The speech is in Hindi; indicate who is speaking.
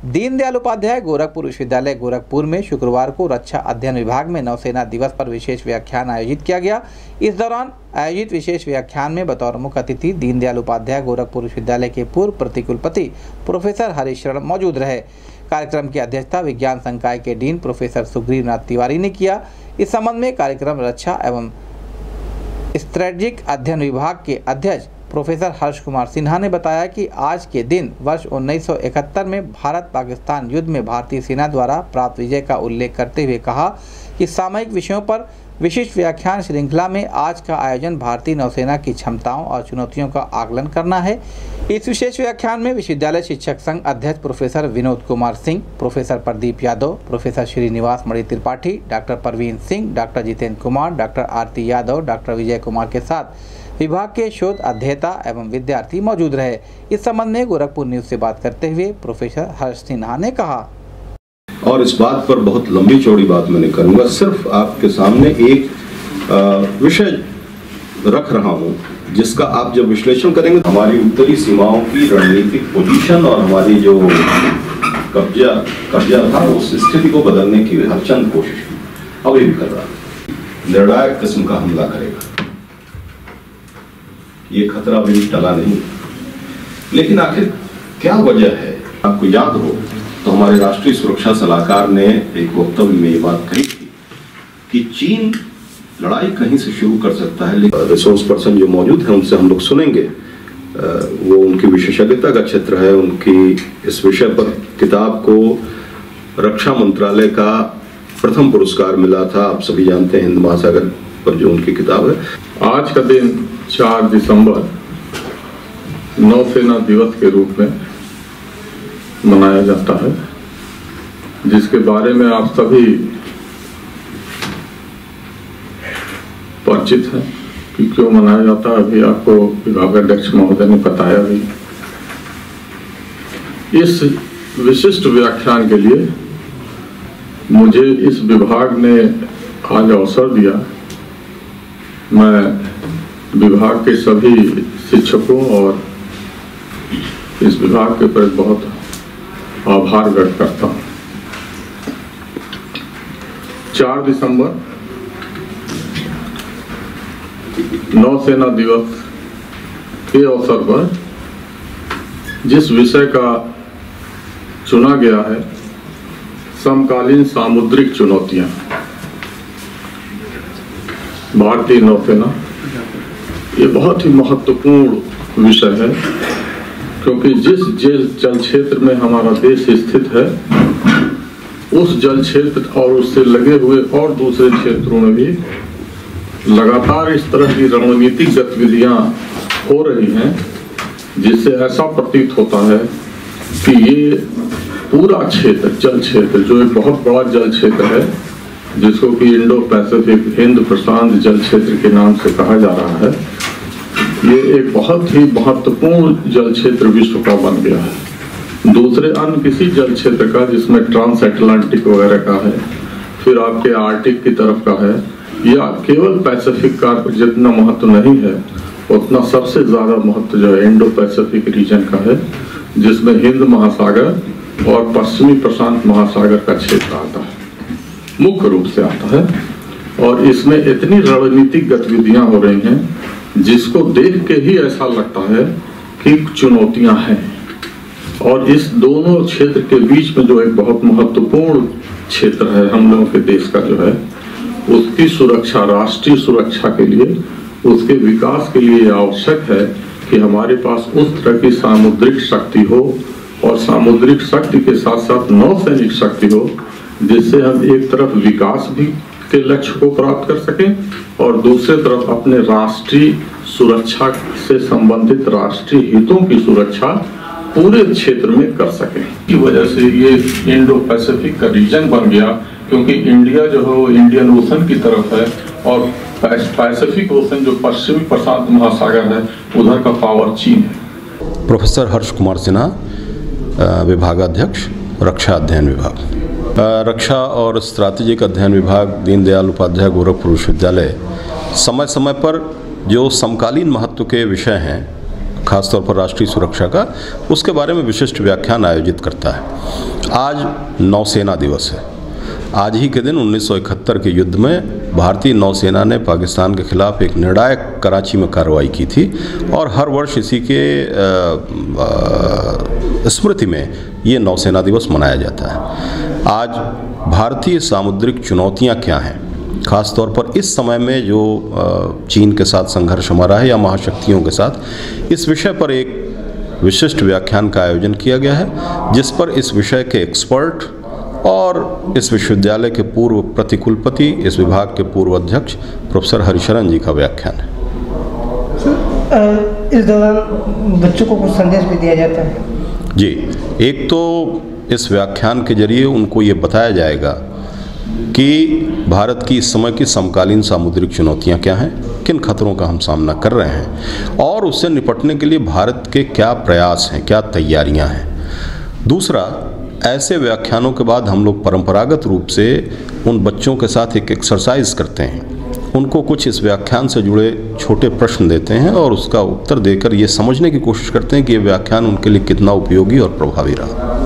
Speaker 1: दीनदयाल उपाध्याय गोरखपुर विश्वविद्यालय गोरखपुर में शुक्रवार को रक्षा अध्ययन विभाग में नौसेना दिवस पर विशेष व्याख्यान आयोजित किया गया। इस दौरान आयोजित विशेष व्याख्यान में बतौर मुख्य अतिथि दीनदयाल उपाध्याय गोरखपुर विश्वविद्यालय के पूर्व प्रतिकुलपति प्रोफेसर हरीश शरण मौजूद रहे। कार्यक्रम की अध्यक्षता विज्ञान संकाय के डीन प्रोफेसर सुग्रीव नाथ तिवारी ने किया। इस संबंध में कार्यक्रम रक्षा एवं स्ट्रेटेजिक अध्ययन विभाग के अध्यक्ष प्रोफेसर हर्ष कुमार सिन्हा ने बताया कि आज के दिन वर्ष 1971 में भारत पाकिस्तान युद्ध में भारतीय सेना द्वारा प्राप्त विजय का उल्लेख करते हुए कहा कि सामयिक विषयों पर विशिष्ट व्याख्यान श्रृंखला में आज का आयोजन भारतीय नौसेना की क्षमताओं और चुनौतियों का आकलन करना है। इस विशेष व्याख्यान में विश्वविद्यालय शिक्षक संघ अध्यक्ष professor Vinod Kumar Singh, professor Pradeep Yadav, professor Srinivas Mani Tripathi, doctor Parveen Singh, doctor Jitendra Kumar, doctor Aarti Yadav, doctor Vijay Kumar के साथ विभाग के शोध अध्येता एवं विद्यार्थी मौजूद रहे। इस संबंध में गोरखपुर न्यूज से बात करते हुए प्रोफेसर हर्ष सिन्हा ने कहा,
Speaker 2: और इस बात पर बहुत लंबी चौड़ी बात मैं नहीं करूंगा, सिर्फ आपके सामने एक विषय रख रहा हूं जिसका आप जब विश्लेषण करेंगे, हमारी उत्तरी सीमाओं की रणनीतिक पोजीशन और हमारी जो कब्जा था उस स्थिति को बदलने की हर चंद कोशिश अभी भी कर रहा है। निर्णायक किस्म का हमला करेगा, ये खतरा अभी टला नहीं। लेकिन आखिर क्या वजह है? आपको याद हो तो हमारे राष्ट्रीय सुरक्षा सलाहकार ने एक वक्तव्य में ये बात कही थी कि चीन लड़ाई कहीं से शुरू कर सकता है, लेकिन रिसोर्स पर्सन जो मौजूद हैं उनसे हम लोग सुनेंगे। वो उनकी विशेषज्ञता का क्षेत्र है। उनकी इस विषय पर किताब को रक्षा मंत्रालय का प्रथम पुरस्कार मिला था, आप सभी जानते हैं, हिंद महासागर पर जो उनकी किताब है।
Speaker 3: आज का दिन 4 दिसंबर नौसेना दिवस के रूप में मनाया जाता है, जिसके बारे में आप सभी परिचित हैं कि क्यों मनाया जाता है। अभी आपको विभागाध्यक्ष महोदय ने बताया भी। इस विशिष्ट व्याख्यान के लिए मुझे इस विभाग ने आज अवसर दिया। मैं विभाग के सभी शिक्षकों और इस विभाग के प्रति बहुत आभार व्यक्त करता हूं। 4 दिसंबर नौसेना दिवस के अवसर पर जिस विषय का चुना गया है, समकालीन सामुद्रिक चुनौतियां, भारतीय नौसेना, ये बहुत ही महत्वपूर्ण विषय है, क्योंकि जिस जल क्षेत्र में हमारा देश स्थित है, उस जल क्षेत्र और उससे लगे हुए और दूसरे क्षेत्रों में भी लगातार इस तरह की रणनीतिक गतिविधियां हो रही हैं, जिससे ऐसा प्रतीत होता है कि ये पूरा क्षेत्र, जल क्षेत्र, जो एक बहुत बड़ा जल क्षेत्र है, जिसको कि इंडो पैसिफिक, हिंद प्रशांत जल क्षेत्र के नाम से कहा जा रहा है, ये एक बहुत ही महत्वपूर्ण जल क्षेत्र विश्व का बन गया है। दूसरे अन्य किसी जल क्षेत्र का, जिसमें ट्रांस अटलांटिक वगैरह का है, फिर आपके आर्टिक की तरफ का है, या केवल पैसिफिक का जितना महत्व नहीं है, उतना सबसे ज्यादा महत्व जो है इंडो पैसिफिक रीजन का है, जिसमें हिंद महासागर और पश्चिमी प्रशांत महासागर का क्षेत्र आता है, मुख्य रूप से आता है। और इसमें इतनी रणनीतिक गतिविधियां हो रही हैं, जिसको देख के ही ऐसा लगता है कि चुनौतियां हैं। और इस दोनों क्षेत्र के बीच में जो एक बहुत महत्वपूर्ण क्षेत्र है हम लोगों के देश का जो है, उसकी सुरक्षा, राष्ट्रीय सुरक्षा के लिए, उसके विकास के लिए आवश्यक है कि हमारे पास उस तरह की सामुद्रिक शक्ति हो, और सामुद्रिक शक्ति के साथ साथ नौसैनिक शक्ति हो, जिससे हम एक तरफ विकास भी के लक्ष्य को प्राप्त कर सकें और दूसरे तरफ अपने राष्ट्रीय सुरक्षा से संबंधित राष्ट्रीय हितों की सुरक्षा पूरे क्षेत्र में कर सकें। की वजह से ये इंडो पैसिफिक का रीजन बन गया, क्योंकि इंडिया जो है वो इंडियन ओशन की तरफ है, और पैसिफिक ओशन जो पश्चिमी प्रशांत महासागर है, उधर का पावर चीन है।
Speaker 2: प्रोफेसर हर्ष कुमार सिन्हा, विभागाध्यक्ष, रक्षा अध्ययन विभाग। रक्षा और स्ट्रैटेजिक अध्ययन विभाग, दीनदयाल उपाध्याय गोरखपुर विश्वविद्यालय समय समय पर जो समकालीन महत्व के विषय हैं, खासतौर पर राष्ट्रीय सुरक्षा का, उसके बारे में विशिष्ट व्याख्यान आयोजित करता है।
Speaker 4: आज नौसेना दिवस है। आज ही के दिन 1971 के युद्ध में भारतीय नौसेना ने पाकिस्तान के खिलाफ एक निर्णायक कराची में कार्रवाई की थी और हर वर्ष इसी के स्मृति में ये नौसेना दिवस मनाया जाता है। आज भारतीय सामुद्रिक चुनौतियां क्या हैं, ख़ास तौर पर इस समय में जो चीन के साथ संघर्ष हमारा है या महाशक्तियों के साथ, इस विषय पर एक विशिष्ट व्याख्यान का आयोजन किया गया है, जिस पर इस विषय के एक्सपर्ट और इस विश्वविद्यालय के पूर्व प्रतिकुलपति, इस विभाग के पूर्व अध्यक्ष प्रोफेसर हरिशरण जी का व्याख्यान है।
Speaker 5: इस दौरान बच्चों को कुछ संदेश भी दिया जाता है?
Speaker 4: जी, एक तो इस व्याख्यान के जरिए उनको ये बताया जाएगा कि भारत की इस समय की समकालीन सामुद्रिक चुनौतियां क्या हैं, किन खतरों का हम सामना कर रहे हैं और उससे निपटने के लिए भारत के क्या प्रयास हैं, क्या तैयारियां हैं। दूसरा, ऐसे व्याख्यानों के बाद हम लोग परंपरागत रूप से उन बच्चों के साथ एक एक्सरसाइज करते हैं, उनको कुछ इस व्याख्यान से जुड़े छोटे प्रश्न देते हैं और उसका उत्तर देकर ये समझने की कोशिश करते हैं कि ये व्याख्यान उनके लिए कितना उपयोगी और प्रभावी रहा।